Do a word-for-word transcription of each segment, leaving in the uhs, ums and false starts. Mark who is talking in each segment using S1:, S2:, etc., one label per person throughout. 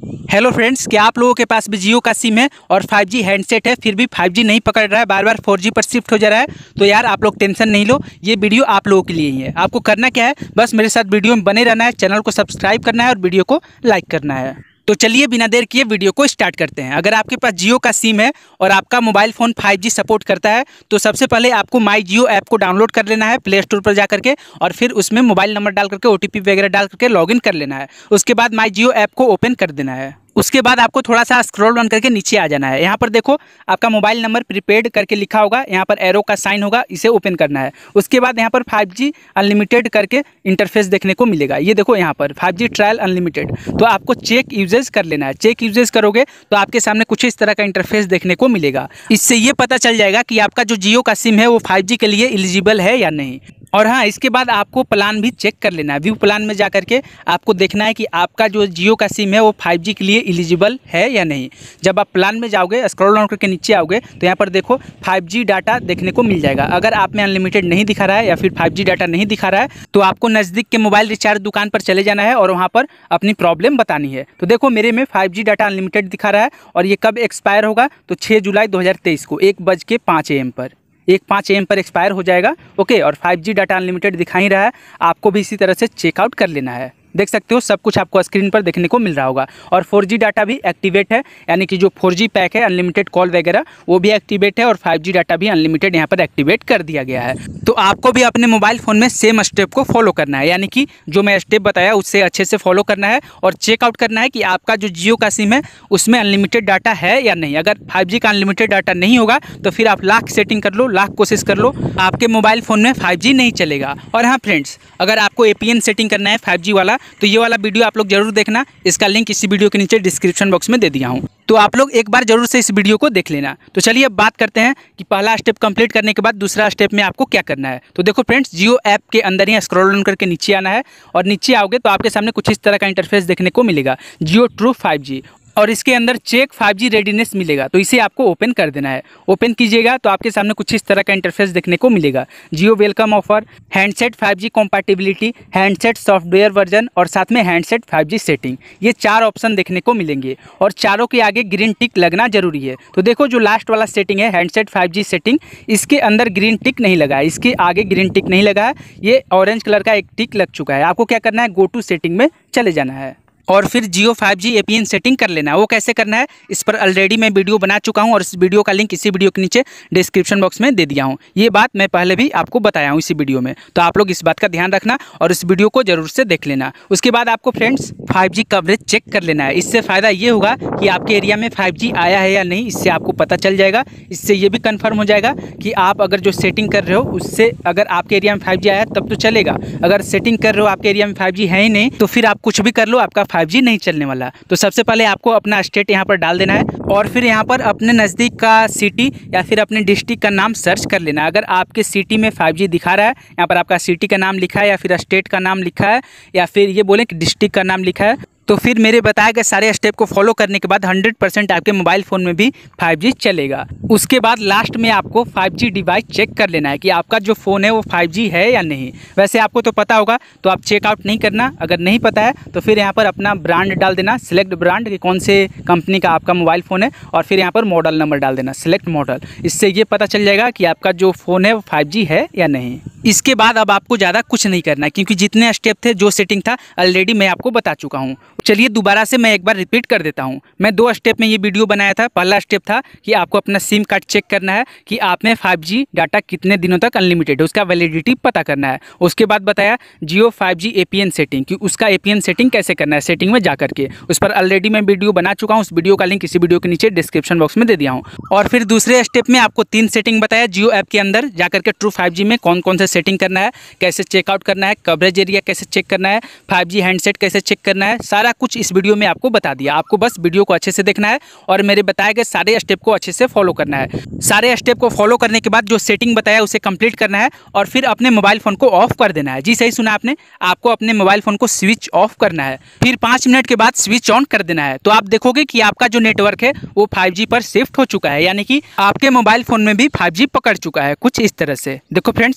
S1: Hello friends, क्या आप लोगों के पास भी जियो का सिम है और फाइव जी हैंडसेट है, फिर भी फाइव जी नहीं पकड़ रहा है, बार बार फोर जी पर शिफ्ट हो जा रहा है? तो यार आप लोग टेंशन नहीं लो, ये वीडियो आप लोगों के लिए ही है। आपको करना क्या है, बस मेरे साथ वीडियो में बने रहना है, चैनल को सब्सक्राइब करना है और वीडियो को लाइक करना है। तो चलिए बिना देर किए वीडियो को स्टार्ट करते हैं। अगर आपके पास जियो का सिम है और आपका mobile phone five G support करता है तो सबसे पहले आपको माई जियो ऐप को डाउनलोड कर लेना है प्ले स्टोर पर जा करके, और फिर उसमें मोबाइल नंबर डाल करके ओ टी पी वगैरह डाल करके लॉगिन कर लेना है। उसके बाद माई जियो ऐप को ओपन कर देना है। उसके बाद आपको थोड़ा सा स्क्रॉल डाउन करके नीचे आ जाना है। यहाँ पर देखो आपका मोबाइल नंबर प्रीपेड करके लिखा होगा, यहाँ पर एरो का साइन होगा, इसे ओपन करना है। उसके बाद यहाँ पर फाइव जी अनलिमिटेड करके इंटरफेस देखने को मिलेगा। ये देखो यहाँ पर फाइव जी ट्रायल अनलिमिटेड, तो आपको चेक यूजेज कर लेना है। चेक यूजेज करोगे तो आपके सामने कुछ इस तरह का इंटरफेस देखने को मिलेगा। इससे ये पता चल जाएगा कि आपका जो जियो का सिम है वो फाइव जी के लिए एलिजिबल है या नहीं। और हाँ, इसके बाद आपको प्लान भी चेक कर लेना है। व्यू प्लान में जा करके आपको देखना है कि आपका जो जियो का सिम है वो फाइव जी के लिए एलिजिबल है या नहीं। जब आप प्लान में जाओगे, स्क्रॉल डाउन करके नीचे आओगे तो यहाँ पर देखो फाइव जी डाटा देखने को मिल जाएगा। अगर आप में अनलिमिटेड नहीं दिखा रहा है या फिर फाइव जी डाटा नहीं दिखा रहा है तो आपको नज़दीक के मोबाइल रिचार्ज दुकान पर चले जाना है और वहाँ पर अपनी प्रॉब्लम बतानी है। तो देखो मेरे में फाइव जी डाटा अनलिमिटेड दिखा रहा है और ये कब एक्सपायर होगा, तो छः जुलाई दो हज़ार तेईस को एक बज के पाँच ए एम पर एक पाँच ए एम पर एक्सपायर हो जाएगा। ओके, और फाइव जी डाटा अनलिमिटेड दिखा ही रहा है। आपको भी इसी तरह से चेकआउट कर लेना है। देख सकते हो सब कुछ आपको स्क्रीन पर देखने को मिल रहा होगा। और फोर जी डाटा भी एक्टिवेट है, यानी कि जो फोर जी पैक है अनलिमिटेड कॉल वगैरह वो भी एक्टिवेट है और फाइव जी डाटा भी अनलिमिटेड यहाँ पर एक्टिवेट कर दिया गया है। तो आपको भी अपने मोबाइल फ़ोन में सेम स्टेप को फॉलो करना है, यानी कि जो मैं स्टेप बताया उससे अच्छे से फॉलो करना है और चेकआउट करना है कि आपका जो जियो का सिम है उसमें अनलिमिटेड डाटा है या नहीं। अगर फाइव जी का अनलिमिटेड डाटा नहीं होगा तो फिर आप लाख सेटिंग कर लो, लाख कोशिश कर लो, आपके मोबाइल फ़ोन में फाइव जी नहीं चलेगा। और हाँ फ्रेंड्स, अगर आपको ए पी एन सेटिंग करना है फाइव जी वाला तो ये वाला वीडियो आप लोग जरूर देखना। इसका लिंक इसी वीडियो के नीचे डिस्क्रिप्शन बॉक्स में दे दिया हूँ, तो आप लोग एक बार जरूर से इस वीडियो को देख लेना। तो चलिए अब बात करते हैं कि पहला स्टेप कंप्लीट करने के बाद दूसरा स्टेप में आपको क्या करना है। तो देखो फ्रेंड्स, जियो ऐप के अंदर ही स्क्रॉल डाउन करके नीचे आना है और नीचे आओगे तो आपके सामने कुछ इस तरह का इंटरफेस देखने को मिलेगा, जियो ट्रू फाइव जी, और इसके अंदर चेक फाइव जी रेडीनेस मिलेगा। तो इसे आपको ओपन कर देना है। ओपन कीजिएगा तो आपके सामने कुछ इस तरह का इंटरफेस देखने को मिलेगा, Jio welcome offer, handset five G compatibility, handset software version और साथ में हैंडसेट फाइव जी सेटिंग। ये चार ऑप्शन देखने को मिलेंगे और चारों के आगे ग्रीन टिक लगना जरूरी है। तो देखो जो लास्ट वाला सेटिंग है हैंडसेट फाइव जी सेटिंग, इसके अंदर ग्रीन टिक नहीं लगा है, इसके आगे ग्रीन टिक नहीं लगा है, ये ऑरेंज कलर का एक टिक लग चुका है। आपको क्या करना है, गो टू सेटिंग में चले जाना है और फिर Jio five G A P N setting कर लेना है। वो कैसे करना है इस पर ऑलरेडी मैं वीडियो बना चुका हूं और इस वीडियो का लिंक इसी वीडियो के नीचे डिस्क्रिप्शन बॉक्स में दे दिया हूं। ये बात मैं पहले भी आपको बताया हूं इसी वीडियो में, तो आप लोग इस बात का ध्यान रखना और इस वीडियो को जरूर से देख लेना। उसके बाद आपको friends five G coverage check कर लेना है। इससे फ़ायदा ये होगा कि आपके एरिया में फाइव जी आया है या नहीं, इससे आपको पता चल जाएगा। इससे ये भी कन्फर्म हो जाएगा कि आप अगर जो सेटिंग कर रहे हो उससे अगर आपके एरिया में फाइव जी आया तब तो चलेगा। अगर सेटिंग कर रहे हो आपके एरिया में फाइव जी है ही नहीं तो फिर आप कुछ भी कर लो, आपका फाइव जी नहीं चलने वाला। तो सबसे पहले आपको अपना स्टेट यहाँ पर डाल देना है और फिर यहाँ पर अपने नज़दीक का सिटी या फिर अपने डिस्ट्रिक्ट का नाम सर्च कर लेना है। अगर आपके सिटी में फाइव जी दिखा रहा है, यहाँ पर आपका सिटी का नाम लिखा है या फिर स्टेट का नाम लिखा है या फिर ये बोलें कि डिस्ट्रिक्ट का नाम लिखा है, तो फिर मेरे बताए गए सारे स्टेप को फॉलो करने के बाद हंड्रेड परसेंट आपके मोबाइल फ़ोन में भी फाइव जी चलेगा। उसके बाद लास्ट में आपको फाइव जी डिवाइस चेक कर लेना है कि आपका जो फ़ोन है वो फाइव जी है या नहीं। वैसे आपको तो पता होगा तो आप चेकआउट नहीं करना, अगर नहीं पता है तो फिर यहाँ पर अपना ब्रांड डाल देना, सिलेक्ट ब्रांड कि कौन से कंपनी का आपका मोबाइल फ़ोन है, और फिर यहाँ पर मॉडल नंबर डाल देना, सिलेक्ट मॉडल। इससे ये पता चल जाएगा कि आपका जो फ़ोन है वो फाइव जी है या नहीं। इसके बाद अब आपको ज़्यादा कुछ नहीं करना है क्योंकि जितने स्टेप थे, जो सेटिंग था ऑलरेडी मैं आपको बता चुका हूँ। चलिए दोबारा से मैं एक बार रिपीट कर देता हूँ। मैं दो स्टेप में ये वीडियो बनाया था। पहला स्टेप था कि आपको अपना सिम कार्ड चेक करना है कि आप में फाइव जी डाटा कितने दिनों तक अनलिमिटेड है, उसका वैलिडिटी पता करना है। उसके बाद बताया Jio five G A P N setting कि उसका ए पी एन सेटिंग कैसे करना है, सेटिंग में जा करके उस पर ऑलरेडी मैं वीडियो बना चुका हूँ। उस वीडियो का लिंक इसी वीडियो के नीचे डिस्क्रिप्शन बॉक्स में दे दिया हूँ। और फिर दूसरे स्टेप में आपको तीन सेटिंग बताया, जियो ऐप के अंदर जा करके ट्रू फाइव जी में कौन कौन से सेटिंग करना है, कैसे चेकआउट करना है, कवरेज एरिया कैसे चेक करना है, फाइव जी हैंडसेट कैसे चेक करना है, सारा कुछ इस वीडियो में आपको बता दिया। आपको बस वीडियो को अच्छे से देखना है और मेरे बताए गए सारे स्टेप को अच्छे से फॉलो करना है। सारे स्टेप को फॉलो करने के बाद जो सेटिंग बताया उसे कंप्लीट करना है और फिर अपने मोबाइल फोन को ऑफ कर देना है। जी सही सुना आपने, आपको अपने मोबाइल फोन को स्विच ऑफ करना है, फिर पाँच मिनट के बाद स्विच ऑन कर देना है। तो आप देखोगे कि आपका जो नेटवर्क है वो फाइव जी पर शिफ्ट हो चुका है, यानी कि आपके मोबाइल फोन में भी फाइव जी पकड़ चुका है। कुछ इस तरह से देखो फ्रेंड्स, यहाँ पर साफ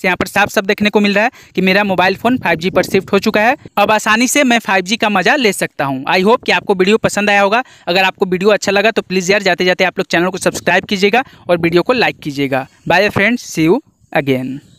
S1: साफ साफ देखने को मिल रहा है कि मेरा मोबाइल फ़ोन फाइव जी पर शिफ्ट हो चुका है। अब आसानी से मैं फाइव जी का मज़ा ले सकता हूँ। आई होप कि आपको वीडियो पसंद आया होगा। अगर आपको वीडियो अच्छा लगा तो प्लीज़ यार जाते जाते आप लोग चैनल को सब्सक्राइब कीजिएगा और वीडियो को लाइक कीजिएगा। Bye friends, see you again.